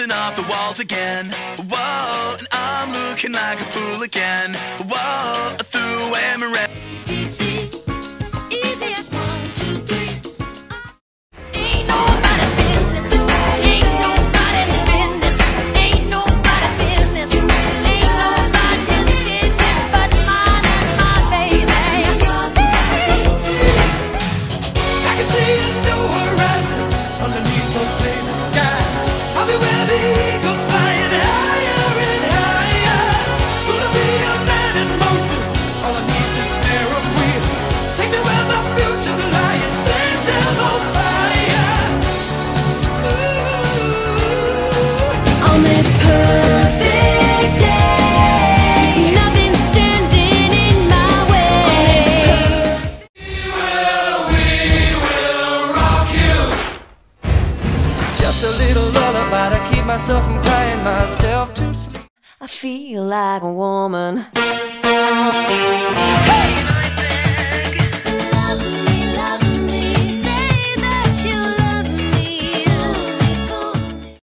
bouncing off the walls again. Whoa, and I'm looking like a fool again. Whoa, I threw away my red. A little lullaby to keep myself from crying myself to sleep. I feel like a woman.